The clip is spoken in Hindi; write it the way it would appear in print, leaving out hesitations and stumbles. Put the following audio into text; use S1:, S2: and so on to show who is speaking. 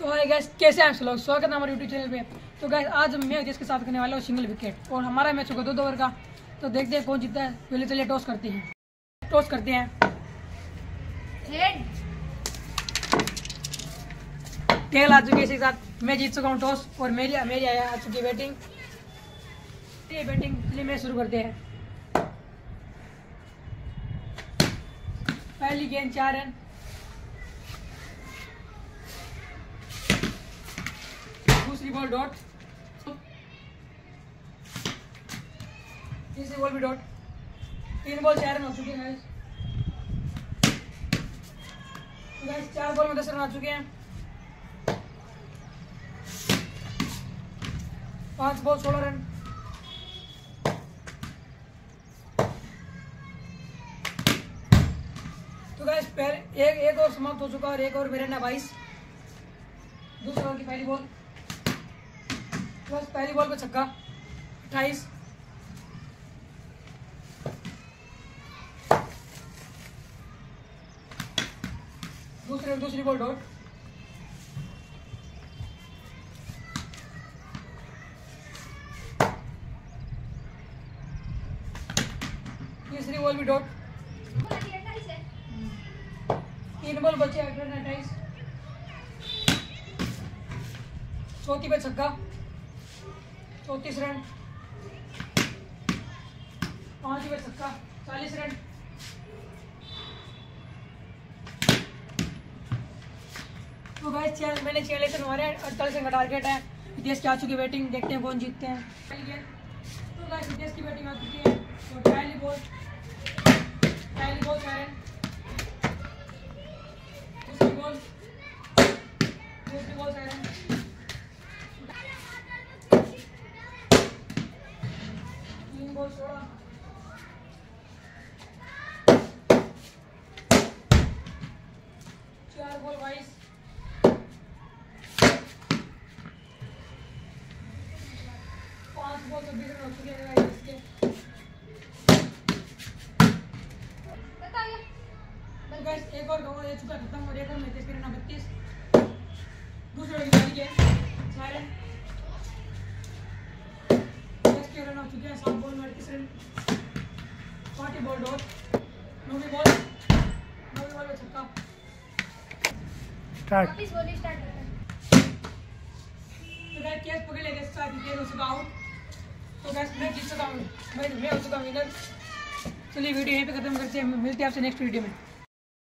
S1: तो हाय गाइस, कैसे हैं आप लोग। स्वागत है हमारे यूट्यूब चैनल पे। तो गाइस आज मैं हितेश के साथ करने वाला हूँ सिंगल विकेट और हमारा मैच होगा 2 ओवर का। तो देखते हैं कौन जीतता है। पहले चलिए टॉस करते हैं। टेल आ चुकी है, इसी के साथ मैं जीत चुका हूँ टॉस और मेरी आ चुकी है बैटिंग। चलिए मैं शुरू करते हैं। पहली गेंद 4 रन। दूसरी बॉल डॉट। तीसरी बॉल भी डॉट। 3 बॉल 4 रन हो चुके हैं गाइस। 4 बॉल में 10 रन आ चुके हैं। 5 बॉल 16 रन। तो गाइस एक और समाप्त हो चुका और एक और मेरे 22। दूसरे ओवर की पहली बॉल, बस पहली बॉल पे छक्का। 28। दूसरी बॉल डॉट। तीसरी बॉल भी डॉट। 3 बॉल बचे 28। चौथी पे छक्का। 34 रन। 5 पे छक्का। 40 रन। तो गाइस मैंने 6 लेकर हमारे 48 रन का टारगेट है। हितेश की आ चुकी बैटिंग, देखते हैं कौन जीतते हैं। तो गाइस हितेश की बैटिंग आ चुकी है और पहली बॉल 4 रन। दूसरी बॉल 4 रन। तीन बॉल 16। 4 बॉल 22। 5 बॉल 26 रन हो चुके हैं इसके। तो गाइस एक और ओवर हो चुका खत्म और एक और में 32। दूसरे ओवर की बारी है 4 रन। 10 रन हो चुके हैं। 7 बॉल में 38 रन। 40 ball dot. 9वीं बॉल में छक्का। वापस बॉलिंग स्टार्ट करते हैं। तो गाइस कैच पकड़ लेके साथ ही हो चुका आउट। तो गाइस मैं जीत चुका हूँ, मैं हो चुका विनर। चलिए वीडियो यहीं पे खत्म करते हैं। मिलते हैं आपसे नेक्स्ट वीडियो में।